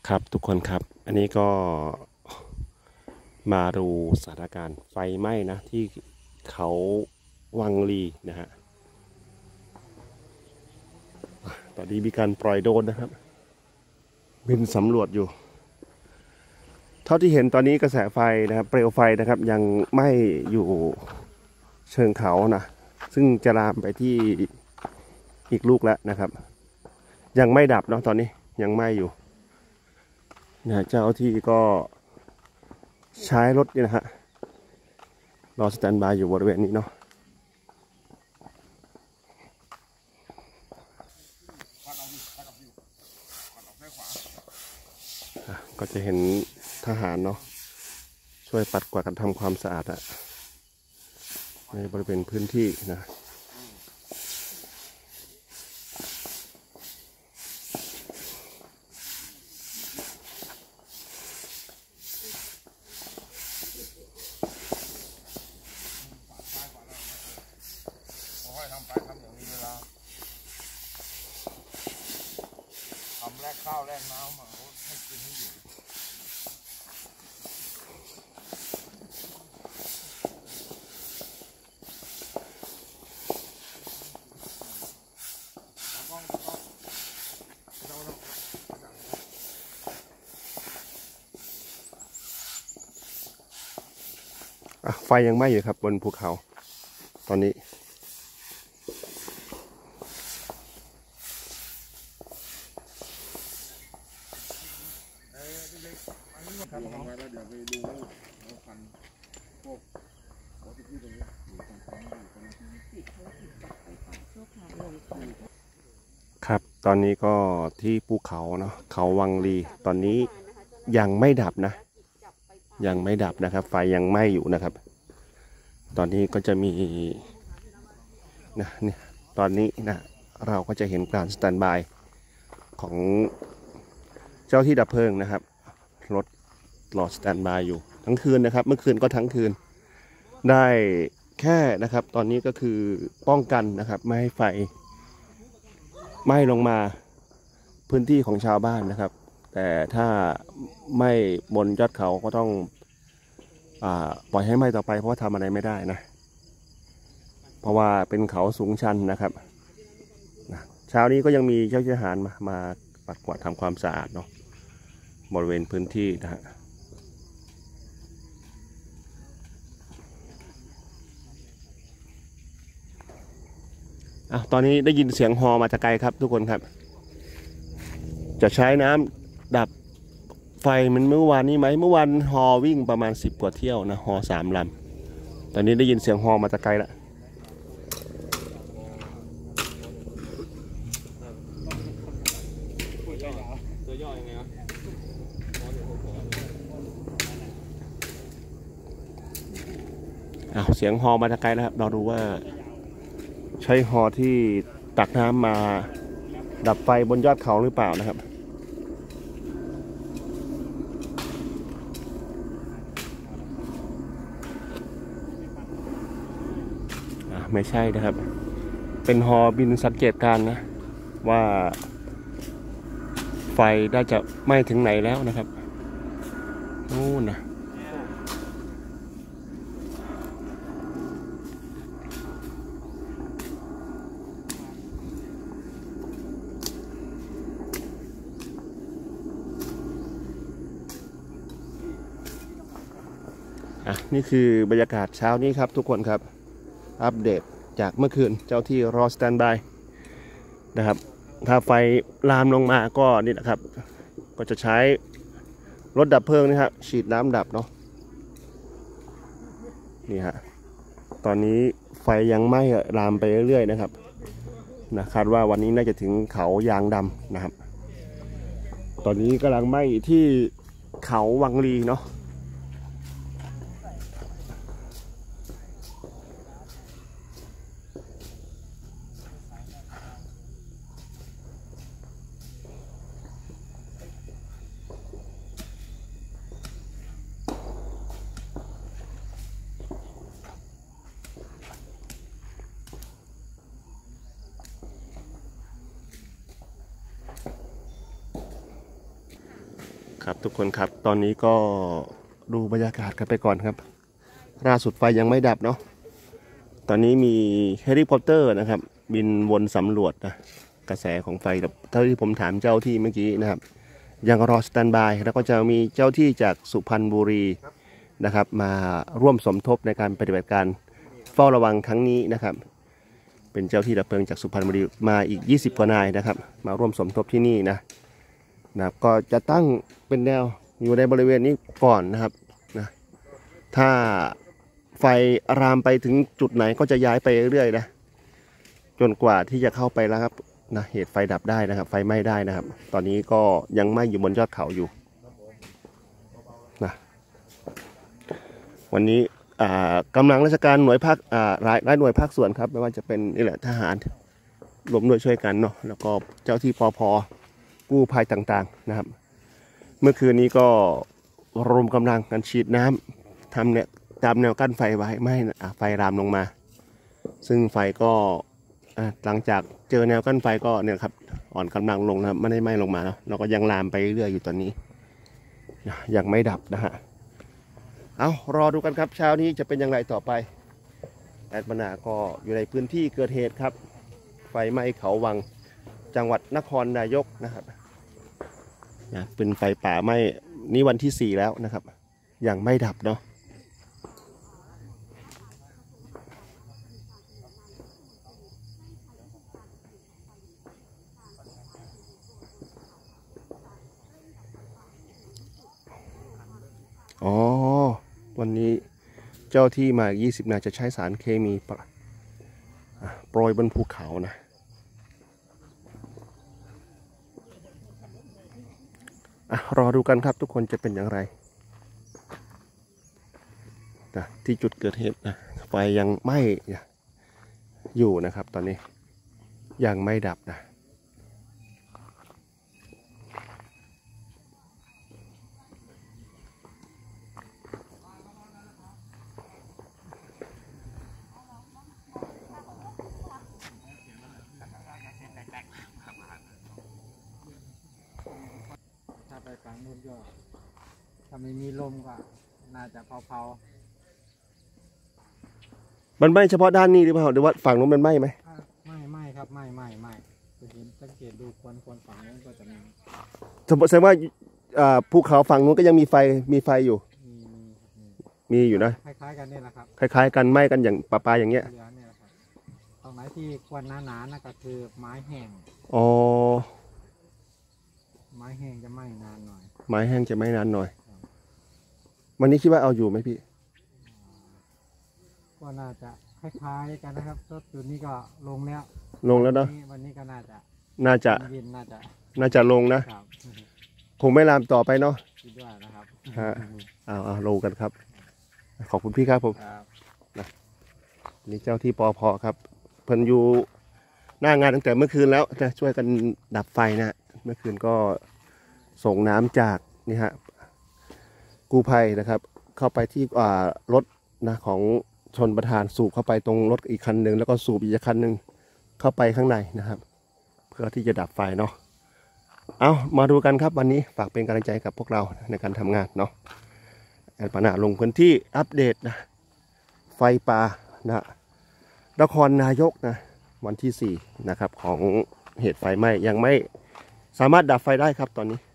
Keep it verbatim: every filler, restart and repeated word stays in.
ครับทุกคนครับอันนี้ก็มาดูสถานการณ์ไฟไหม้นะที่เขาวังลีนะฮะตอนนี้มีการปล่อยโดรนนะครับบินสำรวจอยู่เท่าที่เห็นตอนนี้กระแสไฟนะครับเปลวไฟนะครับยังไหม้อยู่เชิงเขานะซึ่งจะลามไปที่อีกลูกแล้วนะครับยังไม่ดับเนาะตอนนี้ยังไหม้อยู่นะเจ้าที่ก็ใช้รถนี่นะฮะรอสแตนบายอยู่บริเวณนี้เนาะก็จะเห็นทหารเนาะช่วยปัดกวาดกันทำความสะอาดอะในบริเวณพื้นที่นะทำแรกข้าวแรกน้ำมาให้กินให้อยู่อ่ะไฟยังไหม้อยู่ครับบนภูเขาตอนนี้ครับผมไว้แล้วเดี๋ยวไปดูแล้วพันพวกหัวที่พี่ตรงนี้อยู่ตรงท้องอยู่ตรงนี้ครับตอนนี้ก็ที่ภูเขาเนาะเขาวังลีตอนนี้ยังไม่ดับนะยังไม่ดับนะครับไฟยังไหม้อยู่นะครับตอนนี้ก็จะมีนะเนี่ยตอนนี้นะเราก็จะเห็นการสแตนบายของเจ้าที่ดับเพลิงนะครับรถรอสแตนบายอยู่ทั้งคืนนะครับเมื่อคืนก็ทั้งคืนได้แค่นะครับตอนนี้ก็คือป้องกันนะครับไม่ให้ไฟไหม้ลงมาพื้นที่ของชาวบ้านนะครับแต่ถ้าไหม้บนยอดเขาก็ต้องอ่าปล่อยให้ไหม้ต่อไปเพราะว่าทำอะไรไม่ได้นะเพราะว่าเป็นเขาสูงชันนะครับนะเช้านี้ก็ยังมีเจ้าหน้าที่ทหารมามาปัดกวาดทำความสะอาดเนาะบริเวณพื้นที่นะฮะอ่ะตอนนี้ได้ยินเสียงฮอมาจากไกลครับทุกคนครับจะใช้น้ำดับไฟมันเมื่อวานนี้ไหมเมื่อวานฮอวิ่งประมาณสิบกว่าเที่ยวนะฮอสามลำตอนนี้ได้ยินเสียงฮอมาจากไกลแล้วตัวย่อยังไงวะอ้าวเสียงฮอมาจากไกลแล้วครับเราดูว่าใช้ฮอที่ตักน้ำมาดับไฟบนยอดเขาหรือเปล่านะครับไม่ใช่นะครับเป็นฮอบินสังเกตการนะว่าไฟได้จะไหม้ถึงไหนแล้วนะครับนู่นนะอ่ะนี่คือบรรยากาศเช้านี้ครับทุกคนครับอัปเดตจากเมื่อคืนเจ้าที่รอสแตนบายนะครับถ้าไฟลามลงมาก็นี่นะครับก็จะใช้รถดับเพลิงนะครับฉีดน้ำดับเนาะนี่ฮะตอนนี้ไฟยังไหม้ลามไปเรื่อยๆนะครับนะคาดว่าวันนี้น่าจะถึงเขายางดำนะครับตอนนี้กำลังไหม้ที่เขาวังลีเนาะครับทุกคนครับตอนนี้ก็ดูบรรยากาศกันไปก่อนครับล่าสุดไฟยังไม่ดับเนาะตอนนี้มีเฮลิคอปเตอร์นะครับบินวนสำรวจนะกระแสของไฟเท่าที่ผมถามเจ้าที่เมื่อกี้นะครับยังรอสแตนบายแล้วก็จะมีเจ้าที่จากสุพรรณบุรีนะครับมาร่วมสมทบในการปฏิบัติการเฝ้าระวังครั้งนี้นะครับเป็นเจ้าที่ดับเพลิงจากสุพรรณบุรีมาอีกยี่สิบกว่านายนะครับมาร่วมสมทบที่นี่นะนะครับก็จะตั้งเป็นแนวอยู่ในบริเวณนี้ก่อนนะครับนะถ้าไฟรามไปถึงจุดไหนก็จะย้ายไปเรื่อยๆนะจนกว่าที่จะเข้าไปแล้วครับนะเหตุไฟดับได้นะครับไฟไหม้ได้นะครับตอนนี้ก็ยังไหม้อยู่บนยอดเขาอยู่นะวันนี้กำลังราชการหน่วยภาคหลายหลายหน่วยภาคส่วนครับไม่ว่าจะเป็นนี่แหละทหารรวมด้วยช่วยกันเนาะแล้วก็เจ้าที่ปภกู้ภัยต่างๆนะครับเมื่อคืนนี้ก็รวมกำลังกันฉีดน้ำทำเนี่ยตามแนวกั้นไฟไว้ไม่ให้ไฟรามลงมาซึ่งไฟก็หลังจากเจอแนวกั้นไฟก็เนี่ยครับอ่อนกำลังลงนะครับไม่ได้ไหม้ลงมาแล้วเราก็ยังลามไปเรื่อยอยู่ตอนนี้ยังไม่ดับนะฮะเอารอดูกันครับเช้านี้จะเป็นอย่างไรต่อไปแอดมนาก็อยู่ในพื้นที่เกิดเหตุครับไฟไหม้เขาวังจังหวัดนครนายกนะครับนะเป็นไฟป่าไหม้นี่วันที่สี่แล้วนะครับยังไม่ดับเนาะอ๋อวันนี้เจ้าที่มายี่สิบนายจะใช้สารเคมีโปรยบนภูเขานะอ่ะรอดูกันครับทุกคนจะเป็นอย่างไรนะที่จุดเกิดเหตุนะไฟยังไหม้อยู่นะครับตอนนี้ยังไม่ดับนะถ้าไปฝั่งนู้นก็ถ้าไม่มีลมก็น่าจะเผาๆมันไหม้เฉพาะด้านนี้หรือเปล่าหรือว่าฝั่งนู้นมันไหม้ไหมไม่ไม่ครับไม่ไม่ไม่จะเห็นสังเกตดูควันควันฝั่งนู้นก็จะมีแสดงว่าภูเขาฝั่งนู้นก็ยังมีไฟมีไฟอยู่มีมีมีอยู่นะคล้ายๆกันนี่แหละครับคล้ายๆกันไหม้กันอย่างปลาปลาอย่างเงี้ยตรงไหนที่ควันหนาๆนั่นก็คือไม้แห้งอ๋อไม้แห้งจะไหม้นานหน่อยไม้แห้งจะไหม้นานหน่อยวันนี้คิดว่าเอาอยู่ไหมพี่ก็น่าจะคล้ายๆกันนะครับรถจุดนี้ก็ลงแล้วลงแล้วเนาะวันนี้ก็น่าจะน่าจะเย็นน่าจะน่าจะลงนะคงไม่ลามต่อไปเนาะคิดว่านะครับฮะเอาเอาลงกันครับขอบคุณพี่ครับผมนะนี่เจ้าที่ปภครับเพิ่นอยู่หน้างานตั้งแต่เมื่อคืนแล้วนะช่วยกันดับไฟนะเมื่อคืนก็ส่งน้ำจากนี่ฮะกู้ภัยนะครับเข้าไปที่รถนะของชนประธานสูบเข้าไปตรงรถอีกคันหนึ่งแล้วก็สูบอีกคันหนึ่งเข้าไปข้างในนะครับเพื่อที่จะดับไฟเนาะเอามาดูกันครับวันนี้ฝากเป็นกำลังใจกับพวกเราในการทำงานเนาะแอดปานาลงพื้นที่อัปเดตนะไฟป่านะนครนายกนะวันที่สี่นะครับของเหตุไฟไหม้ยังไม่สามารถดับไฟได้ครับตอนนี้